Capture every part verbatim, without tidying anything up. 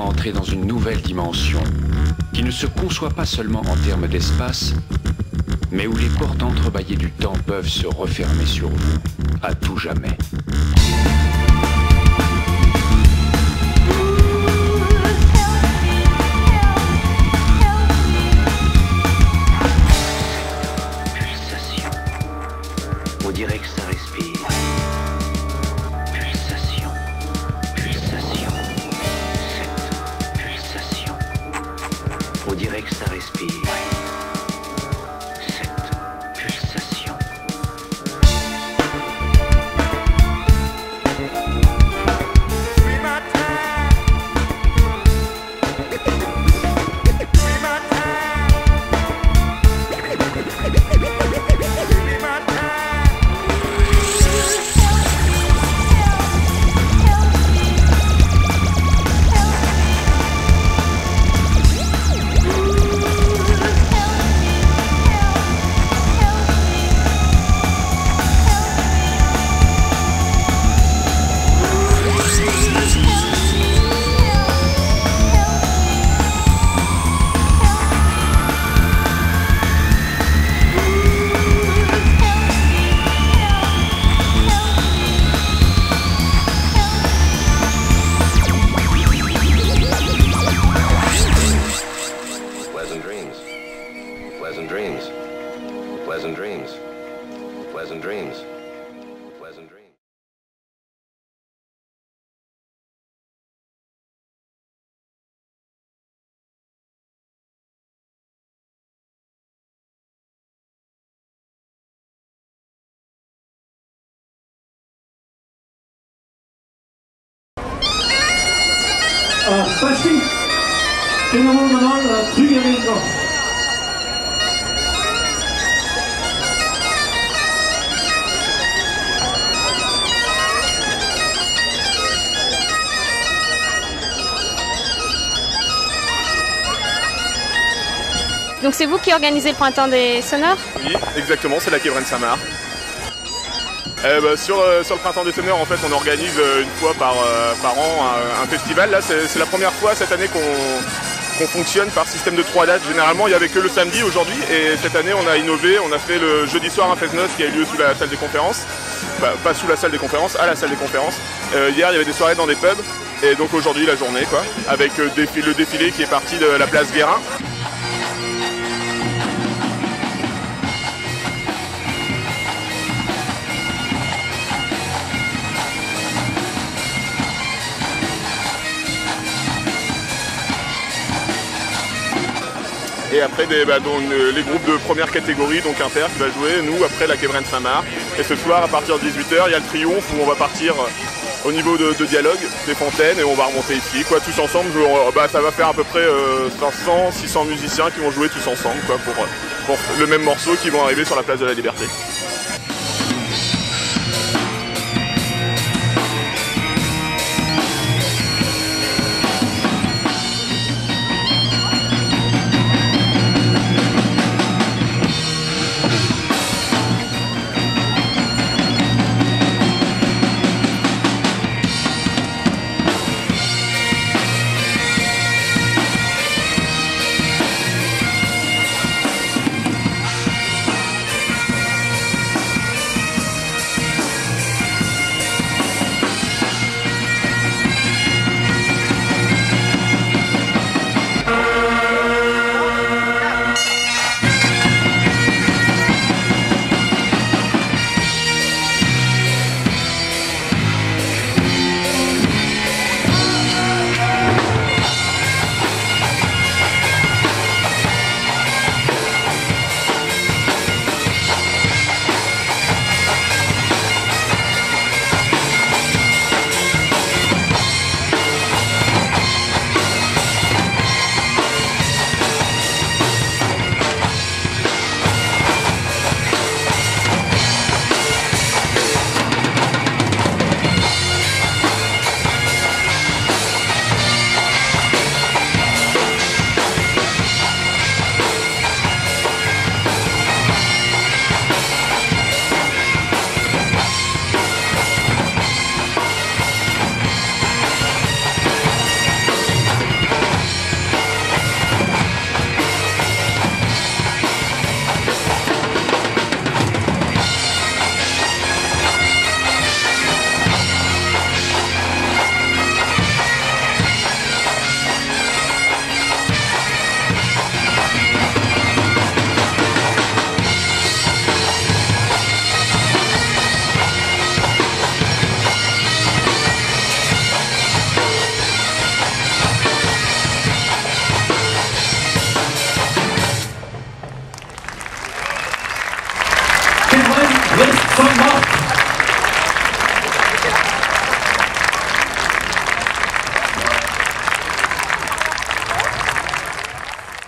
entrer dans une nouvelle dimension qui ne se conçoit pas seulement en termes d'espace, mais où les portes entrebâillées du temps peuvent se refermer sur vous à tout jamais. Pulsation. On dirait que ça respire. Pulsation. Pulsation. Cette pulsation. On dirait que ça respire. Pleasant dreams. Pleasant dreams. Pleasant dreams. Pleasant dreams. 어, 다시 띵어먹으면 죽여낸 거. Donc c'est vous qui organisez le printemps des sonores? Oui, exactement, c'est la Kebren Samar. Euh, bah, sur, euh, sur le printemps des sonores, en fait, on organise euh, une fois par, euh, par an un, un festival. Là, c'est la première fois cette année qu'on qu'on fonctionne par système de trois dates. Généralement, il n'y avait que le samedi aujourd'hui, et cette année, on a innové. On a fait le jeudi soir un fest-noz qui a eu lieu sous la salle des conférences. Bah, pas sous la salle des conférences, à la salle des conférences. Euh, hier, il y avait des soirées dans des pubs, et donc aujourd'hui, la journée, quoi, avec euh, défi le défilé qui est parti de la place Guérin. Et après des, bah, donc, les groupes de première catégorie, donc Inter qui va jouer, nous après la Kebren Samar. Et ce soir à partir de dix-huit heures, il y a le triomphe où on va partir au niveau de, de dialogue, des fontaines, et on va remonter ici. Quoi, tous ensemble, bah, ça va faire à peu près euh, cinq cents six cents musiciens qui vont jouer tous ensemble quoi, pour, pour le même morceau qui vont arriver sur la place de la Liberté.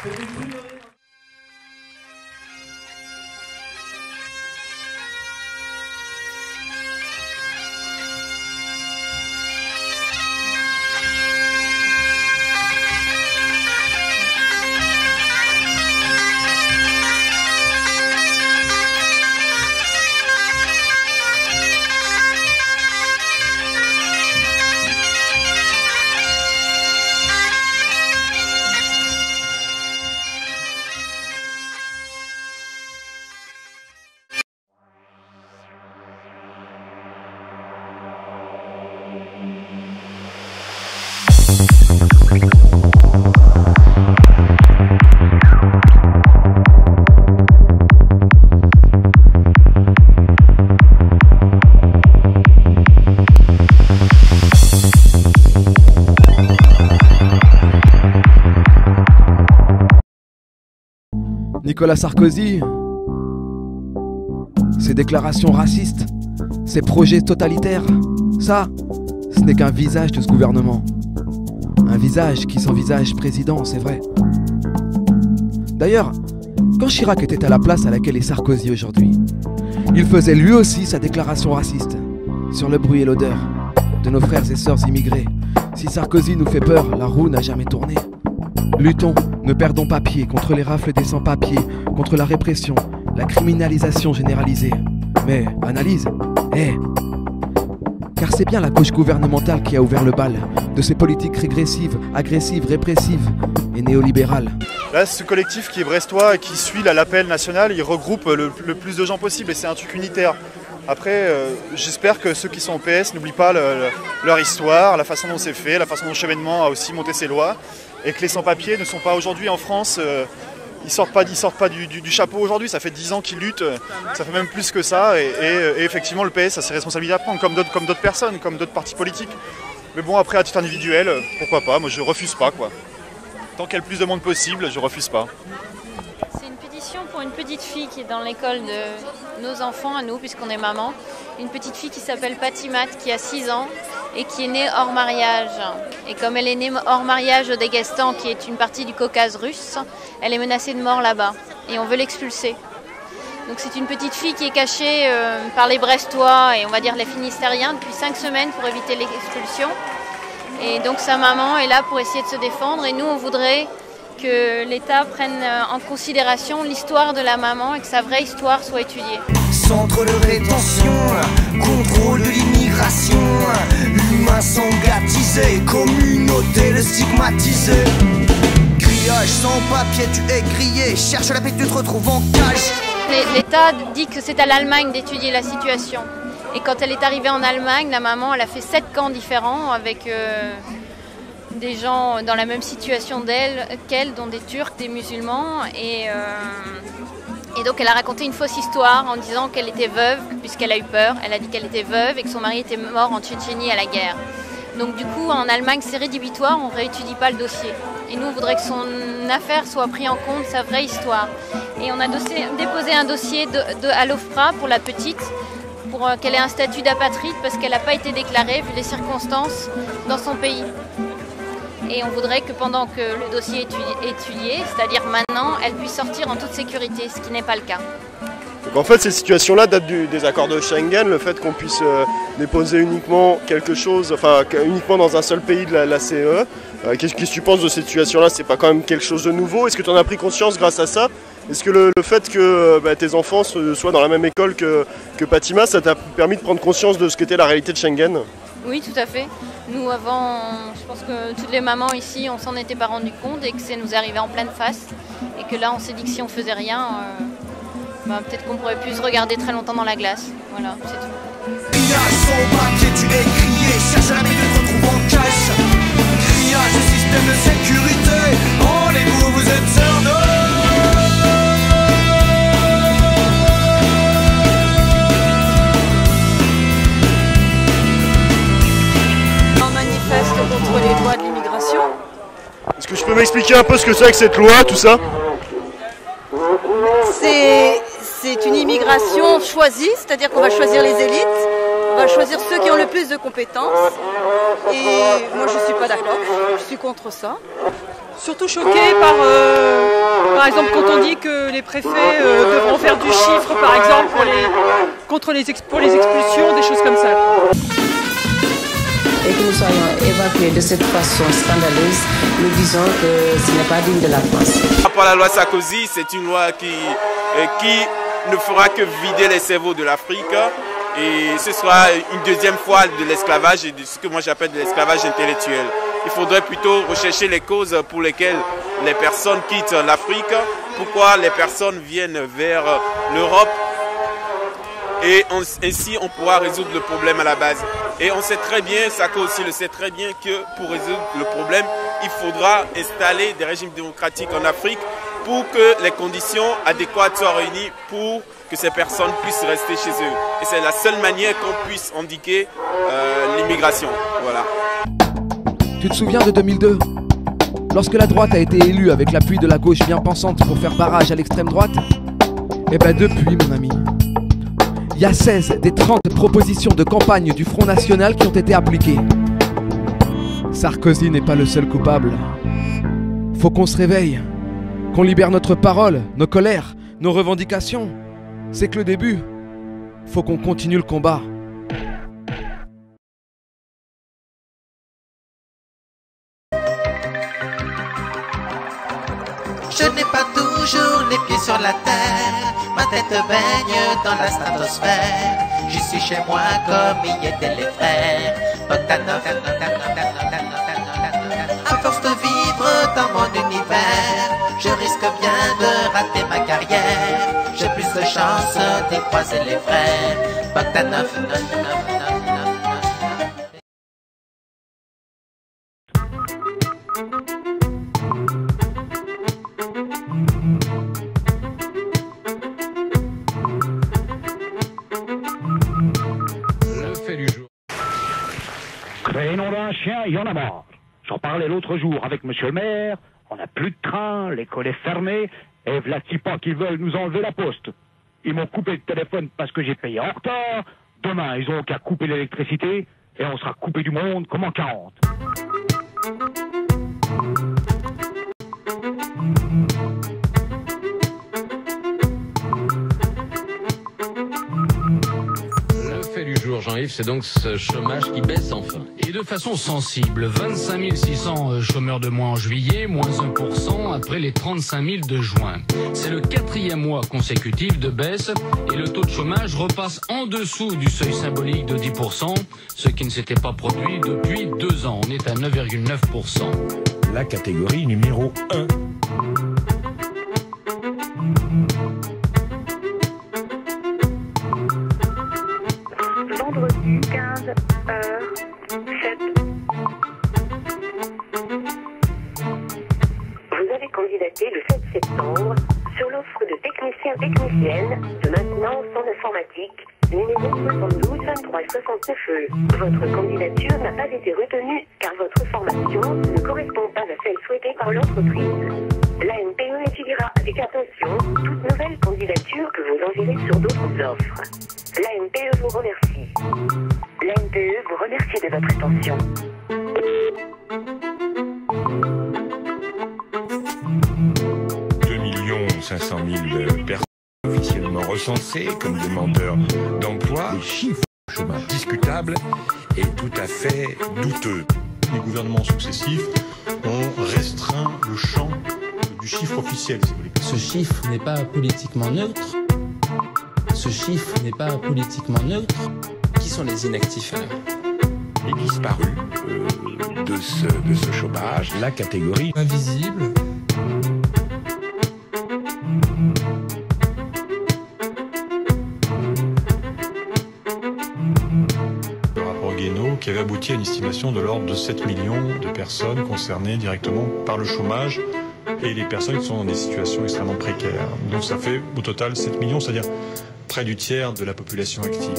Nicolas Sarkozy, ses déclarations racistes, ses projets totalitaires, ça, ce n'est qu'un visage de ce gouvernement. Un visage qui s'envisage président, c'est vrai. D'ailleurs, quand Chirac était à la place à laquelle est Sarkozy aujourd'hui, il faisait lui aussi sa déclaration raciste sur le bruit et l'odeur de nos frères et sœurs immigrés. Si Sarkozy nous fait peur, la roue n'a jamais tourné. Luttons, ne perdons pas pied contre les rafles des sans-papiers, contre la répression, la criminalisation généralisée. Mais, analyse, hé hey. Car c'est bien la gauche gouvernementale qui a ouvert le bal de ces politiques régressives, agressives, répressives et néolibérales. Là, ce collectif qui est brestois et qui suit l'appel national, il regroupe le, le plus de gens possible et c'est un truc unitaire. Après, euh, j'espère que ceux qui sont au P S n'oublient pas le, le, leur histoire, la façon dont c'est fait, la façon dont le chevènement a aussi monté ses lois, et que les sans-papiers ne sont pas aujourd'hui en France, euh, ils sortent pas, ils sortent pas du, du, du chapeau aujourd'hui, ça fait dix ans qu'ils luttent, ça fait même plus que ça, et, et, et effectivement le P S a ses responsabilités à prendre, comme d'autres comme d'autres personnes, comme d'autres partis politiques. Mais bon, après à titre individuel, pourquoi pas, moi je refuse pas quoi. Tant qu'il y a le plus de monde possible, je refuse pas. C'est une pétition pour une petite fille qui est dans l'école de nos enfants, à nous, puisqu'on est maman. Une petite fille qui s'appelle Patimat, qui a six ans et qui est née hors mariage. Et comme elle est née hors mariage au Daghestan, qui est une partie du Caucase russe, elle est menacée de mort là-bas. Et on veut l'expulser. Donc c'est une petite fille qui est cachée euh, par les Brestois et on va dire les Finistériens depuis cinq semaines pour éviter l'expulsion. Et donc sa maman est là pour essayer de se défendre et nous on voudrait que l'État prenne en considération l'histoire de la maman et que sa vraie histoire soit étudiée. Centre de rétention, contrôle de l'immigration, l'humain sont gâtisés, communauté de stigmatisés. Grillage sans papier, tu es grillé, cherche la paix, tu te retrouves en cage. L'État dit que c'est à l'Allemagne d'étudier la situation. Et quand elle est arrivée en Allemagne, la maman, elle a fait sept camps différents avec euh, des gens dans la même situation d'elle qu'elle, dont des Turcs, des musulmans. Et, euh, et donc elle a raconté une fausse histoire en disant qu'elle était veuve, puisqu'elle a eu peur. Elle a dit qu'elle était veuve et que son mari était mort en Tchétchénie à la guerre. Donc du coup, en Allemagne, c'est rédhibitoire, on ne réétudie pas le dossier. Et nous, on voudrait que son affaire soit prise en compte, sa vraie histoire. Et on a dossier, déposé un dossier de, de, à l'OFPRA pour la petite, pour qu'elle ait un statut d'apatride parce qu'elle n'a pas été déclarée vu les circonstances dans son pays. Et on voudrait que pendant que le dossier est étudié, c'est-à-dire maintenant, elle puisse sortir en toute sécurité, ce qui n'est pas le cas. Donc en fait, ces situations-là datent du, des accords de Schengen, le fait qu'on puisse euh, déposer uniquement quelque chose, enfin uniquement dans un seul pays de la, la C E. Euh, Qu'est-ce que tu penses de cette situation-là? C'est pas quand même quelque chose de nouveau? Est-ce que tu en as pris conscience grâce à ça? Est-ce que le, le fait que bah, tes enfants soient dans la même école que, que Patima, ça t'a permis de prendre conscience de ce qu'était la réalité de Schengen? Oui, tout à fait. Nous, avant, je pense que toutes les mamans ici, on s'en était pas rendu compte et que ça nous est arrivé en pleine face. Et que là, on s'est dit que si on faisait rien, euh, bah, peut-être qu'on pourrait plus se regarder très longtemps dans la glace. Voilà, c'est tout. Grillage sans papier, tu es grillé, cherche la paix, tu te retrouves en cache. Grillage du système de sécurité, rendez-vous, vous êtes cernés. Contre les lois de l'immigration. Est-ce que je peux m'expliquer un peu ce que c'est que cette loi, tout ça? C'est une immigration choisie, c'est-à-dire qu'on va choisir les élites, on va choisir ceux qui ont le plus de compétences. Et moi je ne suis pas d'accord, je suis contre ça. surtout choquée par, euh, par exemple, quand on dit que les préfets euh, devront faire du chiffre, par exemple, pour les, contre les, ex, pour les expulsions, des choses comme ça. Et que nous soyons évacués de cette façon scandaleuse, nous disons que ce n'est pas digne de la France. Par rapport à la loi Sarkozy, c'est une loi qui, qui ne fera que vider les cerveaux de l'Afrique. Et ce sera une deuxième fois de l'esclavage et de ce que moi j'appelle de l'esclavage intellectuel. Il faudrait plutôt rechercher les causes pour lesquelles les personnes quittent l'Afrique, pourquoi les personnes viennent vers l'Europe. Et on, ainsi on pourra résoudre le problème à la base. Et on sait très bien, Sako aussi le sait très bien, que pour résoudre le problème, il faudra installer des régimes démocratiques en Afrique pour que les conditions adéquates soient réunies pour que ces personnes puissent rester chez eux. Et c'est la seule manière qu'on puisse endiguer euh, l'immigration. Voilà. Tu te souviens de deux mille deux? Lorsque la droite a été élue avec l'appui de la gauche bien pensante pour faire barrage à l'extrême droite? Eh ben depuis, mon ami, il y a seize des trente propositions de campagne du Front National qui ont été appliquées. Sarkozy n'est pas le seul coupable. Faut qu'on se réveille, qu'on libère notre parole, nos colères, nos revendications. C'est que le début. Faut qu'on continue le combat. Je n'ai pas toujours les pieds sur la terre, ma tête baigne dans la stratosphère. J'y suis chez moi comme y étaient les frères. Bogdanov, à force de vivre dans mon univers, je risque bien de rater ma carrière. J'ai plus de chance d'y croiser les frères. Bogdanov, Prénom d'un chien, il y en a marre. J'en parlais l'autre jour avec monsieur le maire. On n'a plus de train, l'école est fermée. Et v'là-t-il pas qu'ils veulent nous enlever la poste. Ils m'ont coupé le téléphone parce que j'ai payé en retard. Demain, ils auront qu'à couper l'électricité. Et on sera coupé du monde comme en quarante. Jean-Yves, c'est donc ce chômage qui baisse enfin. Et de façon sensible, vingt-cinq mille six cents chômeurs de moins en juillet, moins un pour cent après les trente-cinq mille de juin. C'est le quatrième mois consécutif de baisse et le taux de chômage repasse en dessous du seuil symbolique de dix pour cent, ce qui ne s'était pas produit depuis deux ans. On est à neuf virgule neuf pour cent. La catégorie numéro un. Vendredi quinze heures sept. Vous avez candidaté le sept septembre sur l'offre de technicien-technicienne de maintenance en informatique numéro soixante-douze vingt-trois soixante-neuf. Votre candidature n'a pas été retenue car votre formation ne correspond pas à celle souhaitée par l'entreprise. L'A N P E étudiera avec attention toute nouvelle candidature que vous enverrez sur d'autres offres. L'A N P E vous remercie. L'A N P E vous remercie de votre attention. deux millions cinq cent mille personnes officiellement recensées comme demandeurs d'emploi. Les chiffres de chômage discutables et tout à fait douteux. Les gouvernements successifs ont restreint le champ du chiffre officiel, si vous voulez. Ce chiffre n'est pas politiquement neutre. Ce chiffre n'est pas politiquement neutre. Qui sont les inactifs alors? Les disparus euh, de, ce, de ce chômage, la catégorie invisible. Le rapport Guénaud qui avait abouti à une estimation de l'ordre de sept millions de personnes concernées directement par le chômage et les personnes qui sont dans des situations extrêmement précaires. Donc ça fait au total sept millions, c'est-à-dire près du tiers de la population active.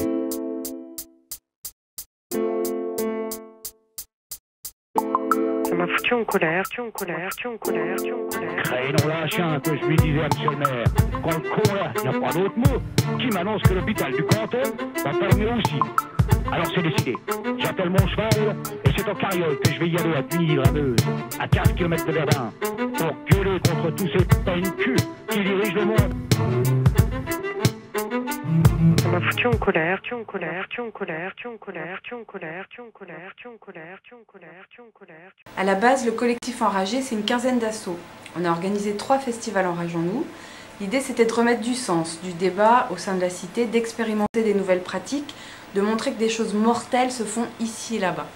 Ça m'a foutu en colère, tu en colère, tu en colère, tu en colère. Crénom là, chien, que je lui disais à monsieur le maire. Quand le con là, il n'y a pas d'autre mot, qui m'annonce que l'hôpital du canton va fermer aussi. Alors c'est décidé. J'appelle mon cheval et c'est en carriole que je vais y aller à Puy-Rameuse, à quinze kilomètres de Verdun, pour gueuler contre tous ces P N Q qui dirigent le monde. On m'a foutu en colère, tu en colère, tu en colère, tu en colère, tu en colère, tu en colère, tu en colère, tu en colère, tu en colère. À la base, le collectif Enragé, c'est une quinzaine d'assauts. On a organisé trois festivals Enrageons-nous. L'idée, c'était de remettre du sens, du débat au sein de la cité, d'expérimenter des nouvelles pratiques, de montrer que des choses mortelles se font ici et là-bas.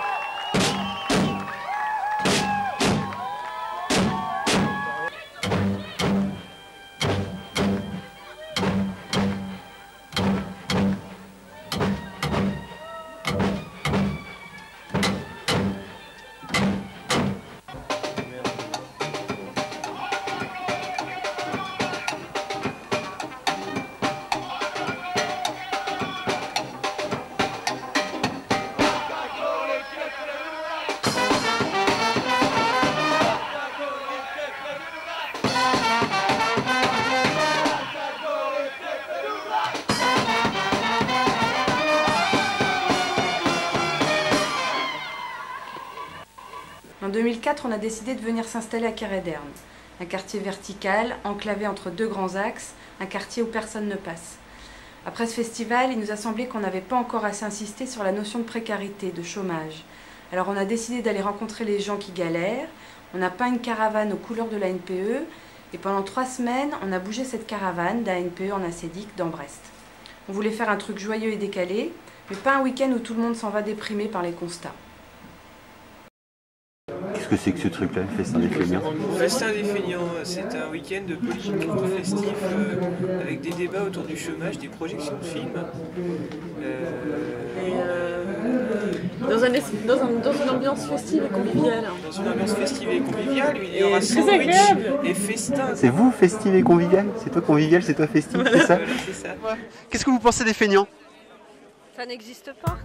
En deux mille quatre, on a décidé de venir s'installer à Carré-d'Erne, un quartier vertical, enclavé entre deux grands axes, un quartier où personne ne passe. Après ce festival, il nous a semblé qu'on n'avait pas encore assez insisté sur la notion de précarité, de chômage. Alors on a décidé d'aller rencontrer les gens qui galèrent, on a peint une caravane aux couleurs de la N P E, et pendant trois semaines, on a bougé cette caravane d'A N P E en acédique dans Brest. On voulait faire un truc joyeux et décalé, mais pas un week-end où tout le monde s'en va déprimé par les constats. Qu'est-ce que c'est que ce truc-là, le Festin des Feignants? Le Festin des Feignants, c'est un week-end politique festif euh, avec des débats autour du chômage, des projections de films. Euh... Et euh, dans, un, dans, un, dans une ambiance festive et conviviale. Dans une ambiance festive et conviviale, il y aura sandwich et festin. C'est vous, festive et convivial? C'est toi convivial, c'est toi festif, Voilà, c'est ça? voilà, c'est ça. Ouais. Qu'est-ce que vous pensez des feignants? Ça n'existe pas.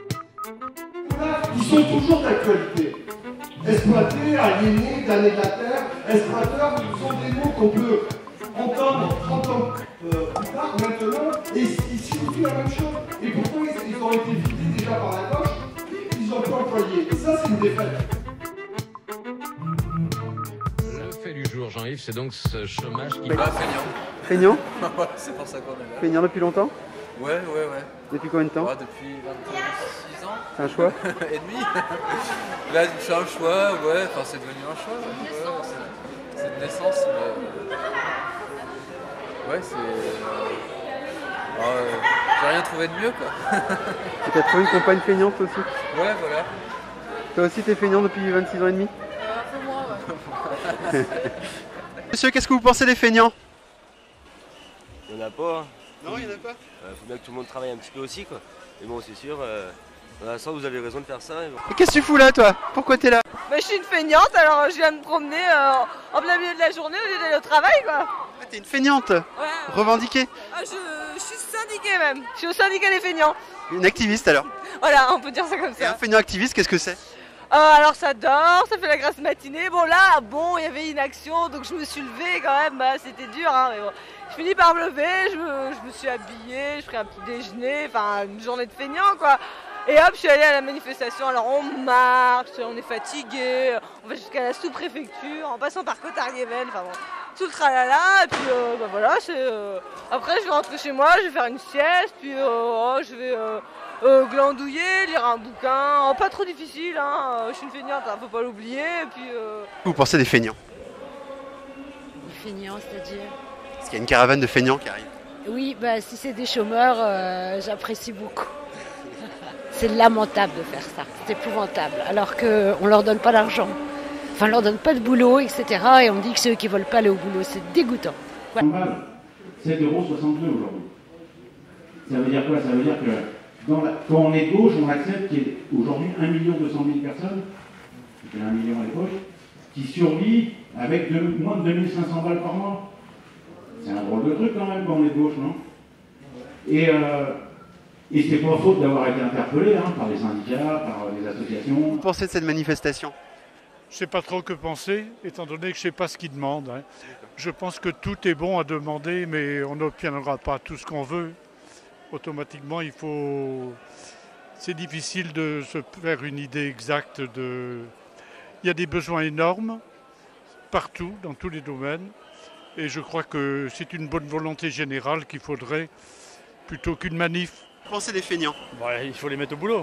Ils sont toujours d'actualité. Exploités, aliénés, damnés de la terre, exploiteurs, ce sont des mots qu'on peut entendre trente ans euh, plus tard, maintenant, et ils signifient la même chose. Et pourtant, ils, ils ont été vidés déjà par la gauche, ils ont pu employer. Et ça, c'est une défaite. Le fait du jour, Jean-Yves, c'est donc ce chômage qui... Bah, Feignant? Ouais, c'est pour ça qu'on est là. Feignant depuis longtemps? Ouais, ouais, ouais. Depuis combien de temps? Ouais, depuis vingt-six ans. C'est un choix? Et demi. Là, c'est un choix, ouais, enfin c'est devenu un choix. Ouais, ouais, c'est une naissance, mais... Ouais, c'est... Euh, j'ai rien trouvé de mieux, quoi. Et t'as trouvé une compagne feignante aussi? Ouais, voilà. Toi aussi t'es feignant depuis vingt-six ans et demi? Un peu moins, ouais. Monsieur, qu'est-ce que vous pensez des feignants? Il n'y en a pas. Hein. Non, il n'y en a pas. Il euh, faut bien que tout le monde travaille un petit peu aussi, quoi. Mais bon, c'est sûr, euh, dans la sens, vous avez raison de faire ça. Et bon. Et qu'est-ce que tu fous là, toi? Pourquoi t'es là? Bah, je suis une feignante, alors je viens me promener euh, en plein milieu de la journée au lieu d'aller au travail, quoi. Ah, t'es une feignante? Ouais. Revendiquée? Ah, je, je suis syndiquée même. Je suis au syndicat des feignants. Une activiste alors? Voilà, on peut dire ça comme ça. Et un feignant activiste, qu'est-ce que c'est? Euh, alors ça dort, ça fait la grasse matinée. Bon là, bon, il y avait une action, donc je me suis levée quand même. Bah, c'était dur, hein, mais bon. Je finis par me lever, je me, je me suis habillée, je ferai un petit déjeuner, enfin une journée de feignant quoi. Et hop, je suis allée à la manifestation. Alors on marche, on est fatigué, on va jusqu'à la sous-préfecture, en passant par Cotard-Yéven, enfin bon, tout le tralala. Et puis euh, bah voilà, c'est. Euh... Après, je vais rentrer chez moi, je vais faire une sieste, puis euh, oh, je vais. Euh... Euh, glandouiller, lire un bouquin, oh, pas trop difficile, hein. Je suis une feignante, hein, faut pas l'oublier. Et puis. Euh... Vous pensez des feignants? Des feignants, c'est-à-dire? Parce qu'il y a une caravane de feignants qui arrive. Oui, bah si c'est des chômeurs, euh, j'apprécie beaucoup. C'est lamentable de faire ça, c'est épouvantable, alors qu'on leur donne pas d'argent, enfin on leur donne pas de boulot, et cetera. Et on dit que ceux qui veulent pas aller au boulot, c'est dégoûtant. Ouais. sept euros soixante-deux aujourd'hui. Ça veut dire quoi? Ça veut dire que Dans la, quand on est de gauche, on accepte qu'il y ait aujourd'hui un million deux cent mille personnes, c'était un million à l'époque, qui survivent avec de, moins de deux mille cinq cents balles par mois. C'est un drôle de truc quand même quand on est de gauche, non? Et, euh, et c'est pas faute d'avoir été interpellé hein, par les syndicats, par les associations. Vous pensez de cette manifestation? Je ne sais pas trop que penser, étant donné que je ne sais pas ce qu'ils demandent. Hein. Je pense que tout est bon à demander, mais on n'obtiendra pas tout ce qu'on veut. Automatiquement, il faut, c'est difficile de se faire une idée exacte de... Il y a des besoins énormes, partout, dans tous les domaines. Et je crois que c'est une bonne volonté générale qu'il faudrait, plutôt qu'une manif. Pensez des feignants. Ouais, il faut les mettre au boulot.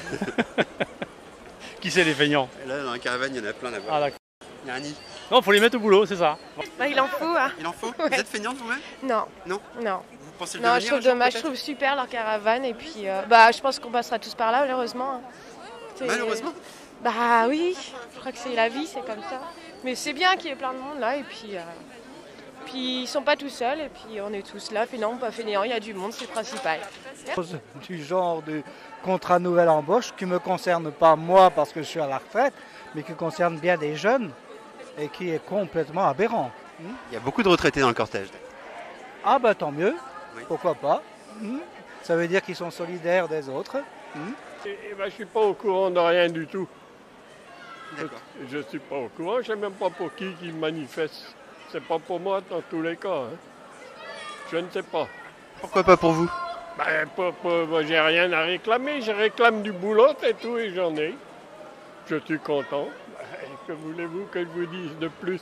Qui c'est les feignants? Là, dans la caravane, il y en a plein là-bas. Ah, d'accord. Il y a un nid. Non, il faut les mettre au boulot, c'est ça. Bah, il en faut. Hein. Il en faut. Ouais. Vous êtes feignante vous-même? Non. Non. Non. Vous pensez le Non, devenir je trouve un jour, dommage. Je peut-être trouve super leur caravane et puis, euh, bah, je pense qu'on passera tous par là, malheureusement. C'est- Malheureusement. Bah oui. Je crois que c'est la vie, c'est comme ça. Mais c'est bien qu'il y ait plein de monde là et puis. Euh... Puis ils sont pas tout seuls et puis on est tous là, fainéants, pas fainéants, il y a du monde, c'est le principal. Du genre de contrat nouvelle embauche qui ne me concerne pas moi parce que je suis à la retraite, mais qui concerne bien des jeunes et qui est complètement aberrant. Il y a beaucoup de retraités dans le cortège. Ah bah tant mieux, pourquoi pas. Ça veut dire qu'ils sont solidaires des autres. Et, et ben, je ne suis pas au courant de rien du tout. Je ne suis pas au courant, je ne sais même pas pour qui qui manifeste. C'est pas pour moi dans tous les cas. Hein. Je ne sais pas. Pourquoi pas pour vous? Ben, pas, pas, ben, j'ai rien à réclamer. Je réclame du boulot, c'est tout, et j'en ai. Je suis content. Ben, que voulez-vous que je vous dise de plus?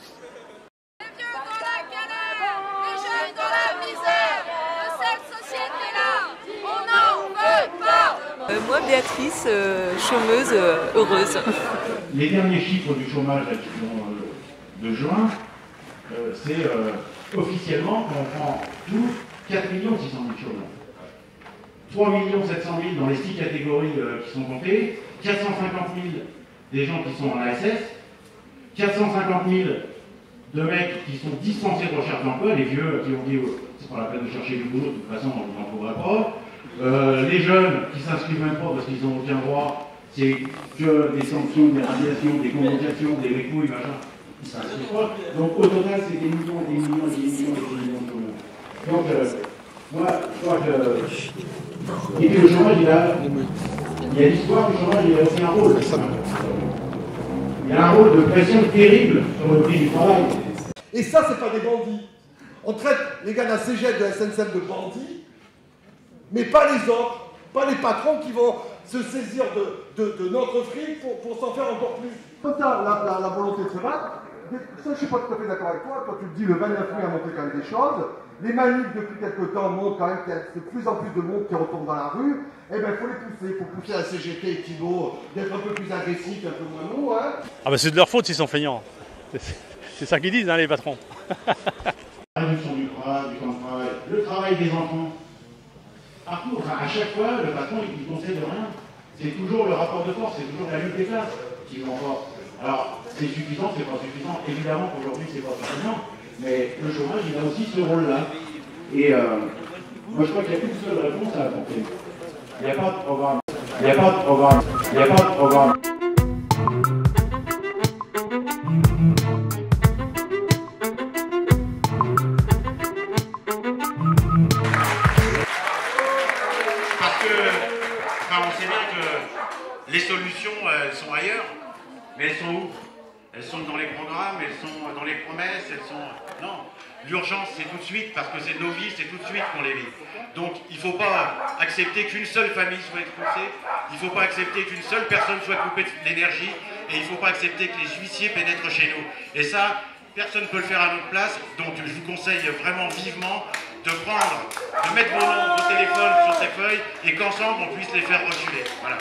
Euh, moi, Béatrice, euh, chômeuse, euh, heureuse. Les derniers chiffres du chômage là, qui sont euh, de juin, euh, c'est euh, officiellement qu'on prend tout quatre millions six cent mille chômeurs. trois millions sept cent mille dans les six catégories euh, qui sont comptées, quatre cent cinquante mille des gens qui sont en A S S, quatre cent cinquante mille de mecs qui sont dispensés de recherche d'emploi, les vieux qui ont dit oh, c'est pas la peine de chercher du boulot, de toute façon on n'en trouvera pas. Euh, les jeunes qui s'inscrivent même pas parce qu'ils n'ont aucun droit, c'est que des sanctions, des radiations, des convocations, des récouilles, machin. Ils s'inscrivent pas. Donc au total, c'est des millions et des millions et des millions et des millions de chômeurs. Donc, euh, moi, je crois que. Et puis le chômage, il a. Il y a l'histoire du chômage, il a aussi un rôle. Il y a un rôle de pression terrible sur le prix du travail. Et ça, c'est pas des bandits. On traite les gars de la C G F, de la S N C F de bandits, mais pas les autres, pas les patrons qui vont se saisir de, de, de notre fric pour, pour s'en faire encore plus. Quand tu as la, la, la volonté de se battre, ça je suis pas tout à fait d'accord avec toi, quand tu le dis, le vingt-neuf mai a montré quand même des choses, les manifs depuis quelques temps montrent quand même qu'il y a de plus en plus de monde qui retourne dans la rue, et bien il faut les pousser, il faut pousser la C G T et Thibault d'être un peu plus agressif, un peu moins mou, hein. Ah bah c'est de leur faute s'ils sont feignants. C'est ça qu'ils disent, hein, les patrons. La réduction du travail, du temps de travail, le travail des enfants. Partout, enfin, à chaque fois, le patron, il ne conseille de rien. C'est toujours le rapport de force, c'est toujours la lutte des classes qui vont voir. Alors, c'est suffisant, c'est pas suffisant. Évidemment qu'aujourd'hui, c'est pas suffisant. Mais le chômage, il a aussi ce rôle-là. Et euh, moi, je crois qu'il y a une seule réponse à apporter. Il n'y a pas de programme. Il n'y a pas de programme. Il n'y a pas de programme. Les solutions, elles sont ailleurs, mais elles sont où? Elles sont dans les programmes, elles sont dans les promesses, elles sont... Non, l'urgence c'est tout de suite, parce que c'est nos vies, c'est tout de suite qu'on les vit. Donc il ne faut pas accepter qu'une seule famille soit expulsée, il ne faut pas accepter qu'une seule personne soit coupée de l'énergie, et il ne faut pas accepter que les huissiers pénètrent chez nous. Et ça, personne ne peut le faire à notre place, donc je vous conseille vraiment vivement de prendre, de mettre vos noms, vos téléphones sur ces feuilles, et qu'ensemble on puisse les faire reculer. Voilà.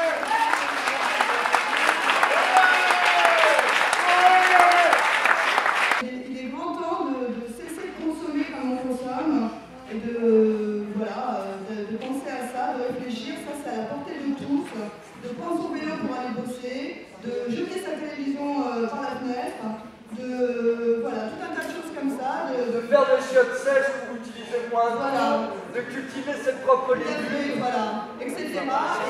Il est grand temps de, de cesser de consommer comme on consomme et de, voilà, de, de penser à ça, de réfléchir, ça c'est à la portée de tous, de prendre son vélo pour aller bosser, de jeter sa télévision euh, par la fenêtre, de voilà, tout un tas de choses comme ça. De, de faire des chiottes sèches pour utiliser moins d'eau, voilà. De cultiver ses propres légumes, voilà, et cetera.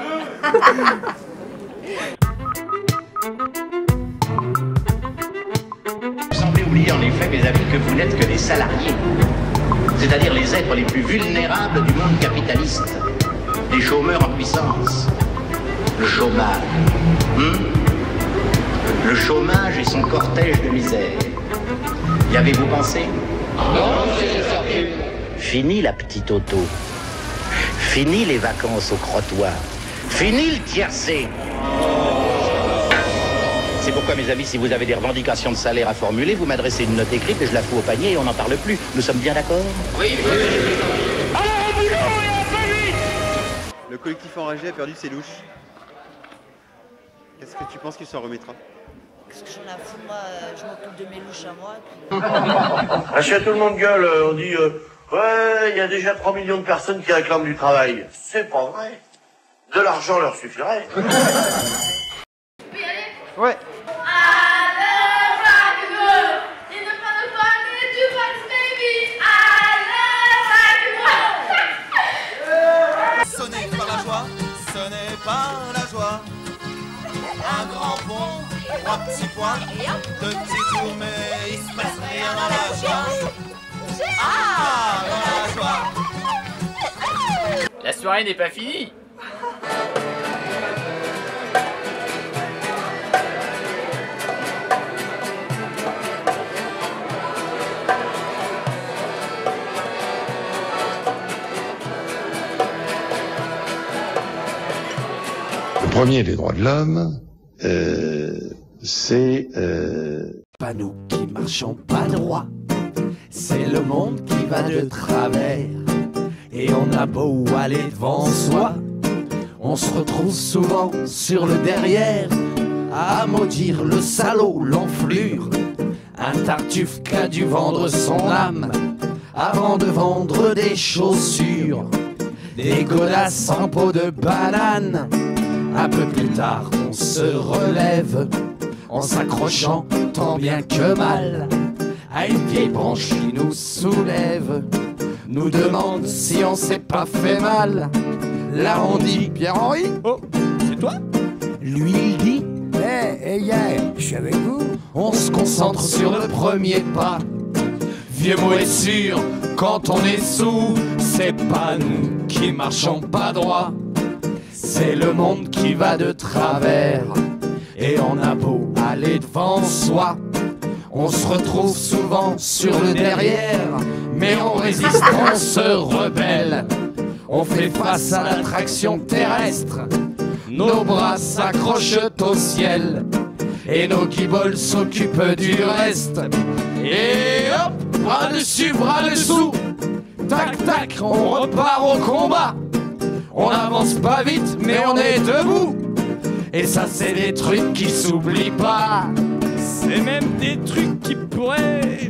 Vous semblez oublier en effet, mes amis, que vous n'êtes que des salariés, c'est-à-dire les êtres les plus vulnérables du monde capitaliste, des chômeurs en puissance. Le chômage, hmm le chômage et son cortège de misère. Y avez-vous pensé? Non, c'est certain. Fini la petite auto. Fini les vacances au crottoir. Fini le tiercé. C'est pourquoi, mes amis, si vous avez des revendications de salaire à formuler, vous m'adressez une note écrite et je la fous au panier et on n'en parle plus. Nous sommes bien d'accord? Oui, oui. Alors, au boulot et un peu vite! Le collectif enragé a perdu ses louches. Est-ce que tu penses qu'il s'en remettra? Qu'est-ce que j'en ai à foutre, moi, je m'occupe de mes louches à moi. Ah, si tout le monde gueule, on dit euh, ouais, il y a déjà trois millions de personnes qui réclament du travail. C'est pas vrai. De l'argent leur suffirait. Ouais. Ce n'est pas la joie, ce n'est pas la joie. Un grand pont, trois petits points, deux petits tours, mais il se passe rien dans la joie. Ah, dans la joie. La soirée n'est pas finie. Le premier des droits de l'homme, euh, c'est... Euh... Pas nous qui marchons pas droit, c'est le monde qui va de travers. Et on a beau aller devant soi, on se retrouve souvent sur le derrière, à maudire le salaud, l'enflure, un tartuffe qui a dû vendre son âme, avant de vendre des chaussures, des godasses en peau de banane. Un peu plus tard, on se relève en s'accrochant tant bien que mal à une vieille branche qui nous soulève, nous demande si on s'est pas fait mal. Là on dit Pierre-Henri, oh, c'est toi? Lui il dit, hé, hey, yeah, je suis avec vous. On se concentre sur le premier pas. Vieux mot est sûr, quand on est sous, c'est pas nous qui marchons pas droit. C'est le monde qui va de travers. Et on a beau aller devant soi, on se retrouve souvent sur le derrière. Mais on résiste, on se rebelle. On fait face à l'attraction terrestre. Nos bras s'accrochent au ciel et nos guiboles s'occupent du reste. Et hop, bras dessus, bras dessous. Tac, tac, on repart au combat. On avance pas vite, mais on est debout. Et ça, c'est des trucs qui s'oublient pas. C'est même des trucs qui pourraient...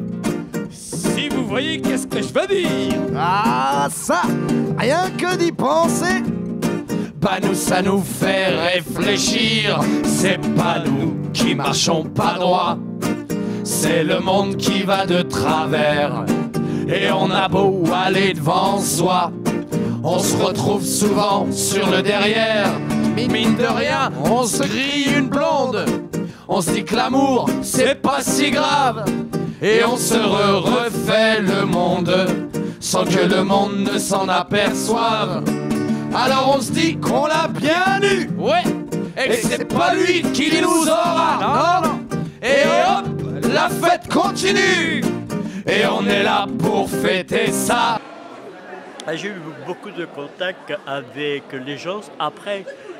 Si vous voyez qu'est-ce que je veux dire. Ah, ça, rien que d'y penser, bah nous, ça nous fait réfléchir. C'est pas nous qui marchons pas droit, c'est le monde qui va de travers. Et on a beau aller devant soi, on se retrouve souvent sur le derrière. Mine de rien, on se grille une blonde. On se dit que l'amour, c'est pas si grave. Et on se re refait le monde sans que le monde ne s'en aperçoive. Alors on se dit qu'on l'a bien eu, ouais, et que c'est pas lui qui nous aura. Non, non. Et hop, la fête continue. Et on est là pour fêter ça. J'ai eu beaucoup de contacts avec les gens après,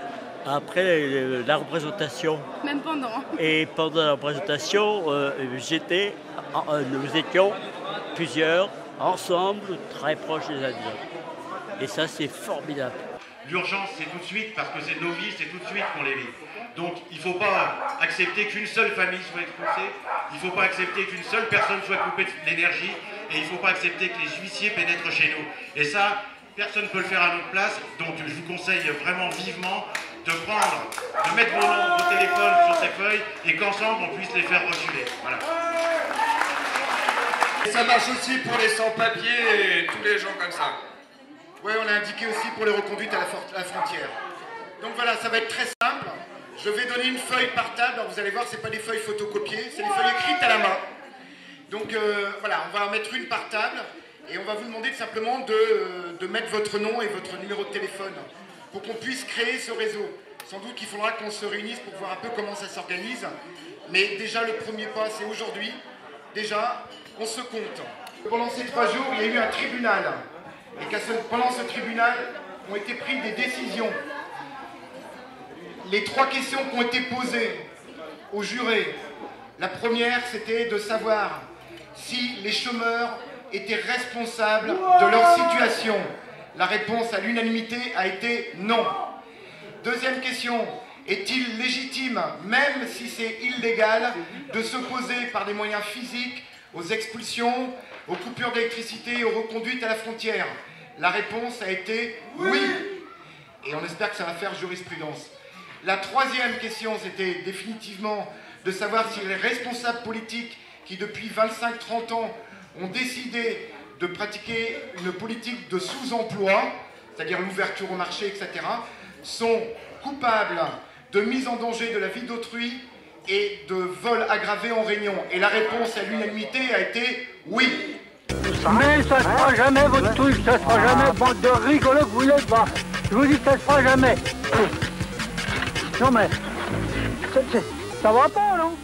après la représentation. Même pendant. Et pendant la représentation, euh, j'étais, euh, nous étions plusieurs, ensemble, très proches les uns des autres. Et ça, c'est formidable. L'urgence, c'est tout de suite, parce que c'est nos vies, c'est tout de suite qu'on les vit. Donc, il ne faut pas accepter qu'une seule famille soit expulsée, il ne faut pas accepter qu'une seule personne soit coupée de l'énergie, et il ne faut pas accepter que les huissiers pénètrent chez nous. Et ça, personne ne peut le faire à notre place, donc je vous conseille vraiment vivement de prendre, de mettre vos noms, vos téléphones sur ces feuilles, et qu'ensemble, on puisse les faire reculer. Voilà. Et ça marche aussi pour les sans-papiers et tous les gens comme ça. Oui, on a indiqué aussi pour les reconduites à la, à la frontière. Donc voilà, ça va être très simple. Je vais donner une feuille par table. Alors vous allez voir, ce n'est pas des feuilles photocopiées, c'est des feuilles écrites à la main. Donc euh, voilà, on va en mettre une par table et on va vous demander simplement de, de mettre votre nom et votre numéro de téléphone pour qu'on puisse créer ce réseau. Sans doute qu'il faudra qu'on se réunisse pour voir un peu comment ça s'organise. Mais déjà, le premier pas, c'est aujourd'hui. Déjà, on se compte. Pendant ces trois jours, il y a eu un tribunal. Et qu'à ce, pendant ce tribunal, ont été prises des décisions. les trois questions qui ont été posées aux jurés. La première, c'était de savoir si les chômeurs étaient responsables de leur situation. La réponse à l'unanimité a été non. Deuxième question, est-il légitime, même si c'est illégal, de s'opposer par des moyens physiques aux expulsions, aux coupures d'électricité et aux reconduites à la frontière? La réponse a été oui. Et on espère que ça va faire jurisprudence. La troisième question, c'était définitivement de savoir si les responsables politiques qui, depuis vingt-cinq trente ans, ont décidé de pratiquer une politique de sous-emploi, c'est-à-dire l'ouverture au marché, et cetera, sont coupables de mise en danger de la vie d'autrui et de vol aggravé en réunion. Et la réponse à l'unanimité a été oui. Mais ça ne sera jamais votre truc, ça ne sera jamais bande de rigolos que vous n'êtes pas. Je vous dis que ça ne sera jamais. Non mais, ça va pas, non?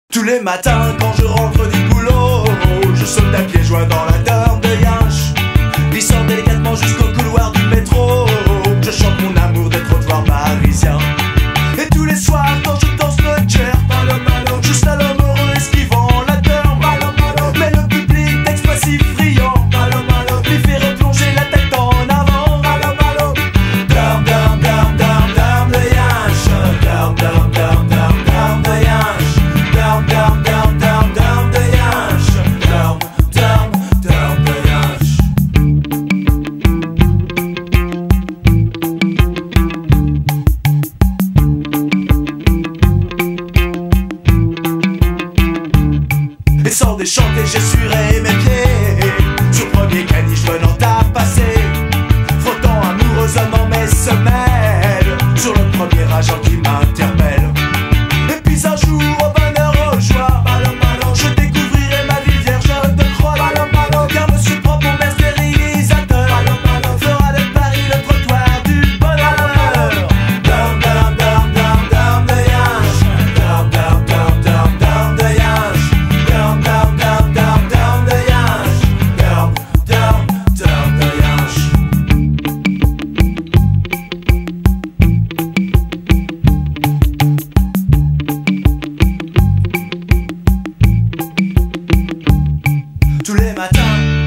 Tous les matins quand je rentre du boulot, je saute à pieds joints dans la deur de Yinche, glissant délicatement jusqu'au couloir du métro. Je chante mon amour des trottoirs parisiens. Et tous les soirs quand je danse le jerk, je slalom heureux esquivant la turn. Mais le public expressif friand lui fait replonger la tête en avant. Turn, turn, turn, turn, turn de Yinche. Turn, turn, turn, turn, turn de Yinche. Turn, turn, turn, turn, turn de Yinche. Turn, turn, turn de Yinche. Et sans déchanter, j'essuierai mes pieds sur le premier caniche venant à passer, frottant amoureusement mes semelles sur le premier agent qui m'interpelle. Et puis un jour, au bonheur, aux joies, je découvrirai ma vie vierge de croix. Car monsieur propre, mon maître stérilisateur, fera de Paris le trottoir du bonheur. Down, down, down, down, down de Yinche. Down, down, down, down, down de Yinche. Down, down, down, down, down de Yinche. Down, down, down de Yinche. Tous les matins.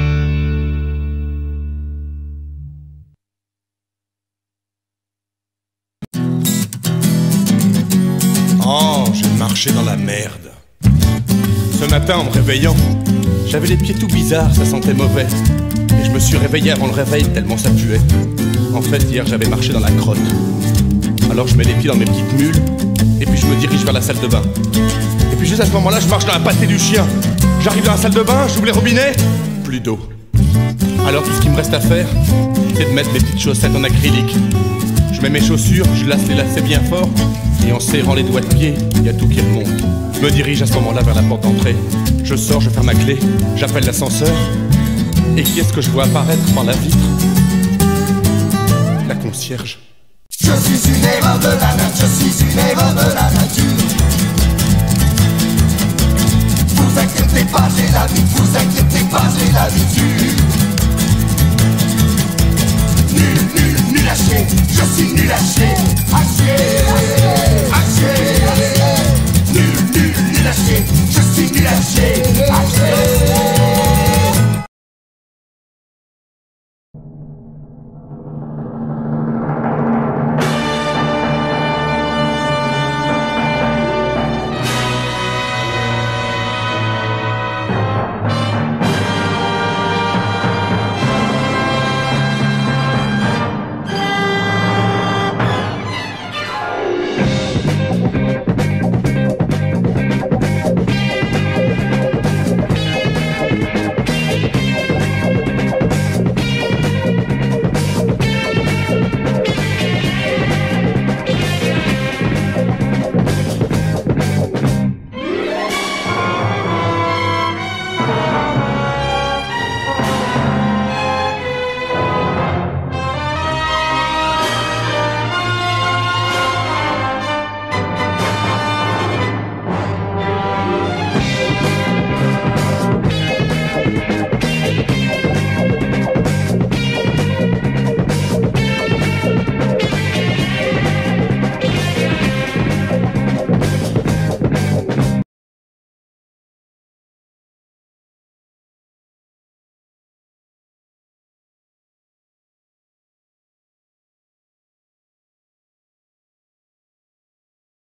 Oh, j'ai marché dans la merde. Ce matin, en me réveillant, j'avais les pieds tout bizarres, ça sentait mauvais. Et je me suis réveillé avant le réveil tellement ça puait. En fait, hier, j'avais marché dans la crotte. Alors je mets les pieds dans mes petites mules, et puis je me dirige vers la salle de bain. Et puis juste à ce moment-là, je marche dans la pâtée du chien. J'arrive dans la salle de bain, j'ouvre les robinets, plus d'eau. Alors tout ce qu'il me reste à faire, c'est de mettre mes petites chaussettes en acrylique. Je mets mes chaussures, je lasse les lacets bien fort, et en serrant les doigts de pied, il y a tout qui remonte. Je me dirige à ce moment-là vers la porte d'entrée. Je sors, je ferme ma clé, j'appelle l'ascenseur. Et qui est-ce que je vois apparaître par la vitre? La concierge. Je suis une erreur de la nature, je suis une erreur de la